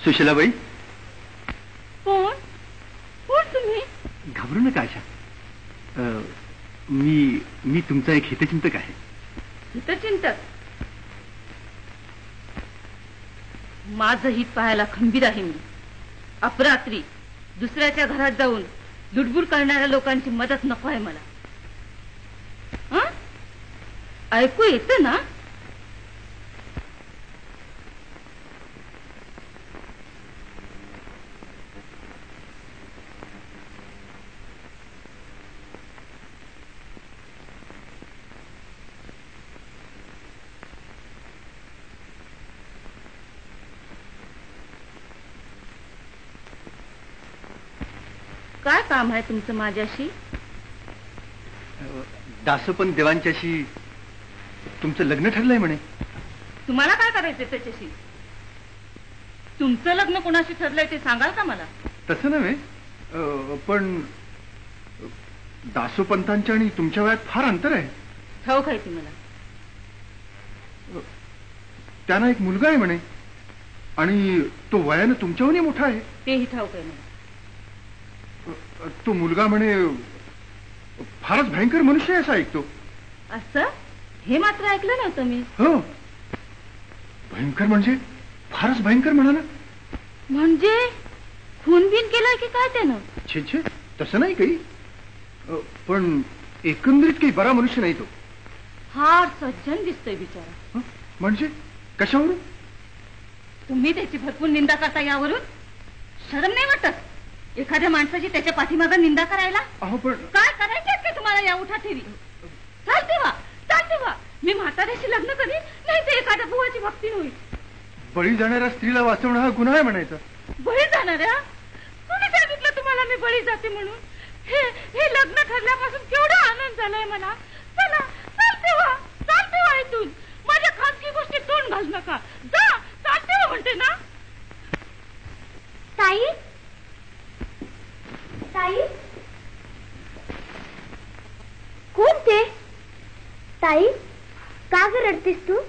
सुशीलाबाई, कोण कोण तुम्ही? घाबरू नका आशा. मी तुमचा एक हितचिंतक आहे. हितचिंतक? माझं हित पाहायला खंबीर आहे मी. अपरात्री दुसऱ्याच्या घरात जाऊन लुडबुड करणाऱ्या लोकांची मदत नको आहे मला. हं? ऐकू येतं ना? काय काम आहे तुमचं माझ्याशी? दासोपंत देवांच्याशी तुमचं लग्न ठरलंय म्हणे. तुम्हाला काय करायचंय त्याच्याशी? तुमचं लग्न कोणाशी ठरलंय ते सांगाल का मला? तसं नव्हे, पण दासोपंतांच्या आणि तुमच्या वयात फार अंतर आहे. ठाऊक आहे ती मला. त्यांना एक मुलगा आहे म्हणे आणि तो वयानं तुमच्याहूनही मोठा आहे. तेही ठाऊक आहे मला. तो मुलगा म्हणे फारच भयंकर मनुष्य आहे असं ऐकतो. असं? हे मात्र ऐकलं नव्हतं मी. हो, भयंकर म्हणजे फारच भयंकर म्हणा ना. म्हणजे खून बिन केलाय की काय त्यानं? छे छे, तसं नाही काही. पण एकंदरीत काही बरा मनुष्य नाही तो. फार सज्जन दिसतोय बिचारा. म्हणजे कशावरून? तुम्ही त्याची भरपूर निंदा करता यावरून शरम नाही वाटत एखाद्या माणसाची त्याच्या पाठीमागे निंदा करायला? अहो पण काय करायचे का तुम्हाला या उठाठेवी? चालते वा मी म्हाताऱ्याशी लग्न करीन, नाही तर एखाद्या बुवाची भक्ती होईल. बळी जाणाऱ्या स्त्रीला वाचवणं हा गुन्हा आहे म्हणायचा. बळी जाणाऱ्या? कोणी सांगितलं तुम्हाला मी बळी जाते म्हणून? हे लग्न ठरल्यापासून केवढा आनंद झालाय मला. चला चालते वा इथून. माझ्या खासगी गोष्टी तोंड घालू नका. जा, चालते वा म्हणते ना. ताई, ताई, कोण ते? ताई, का ग रडतेस तू?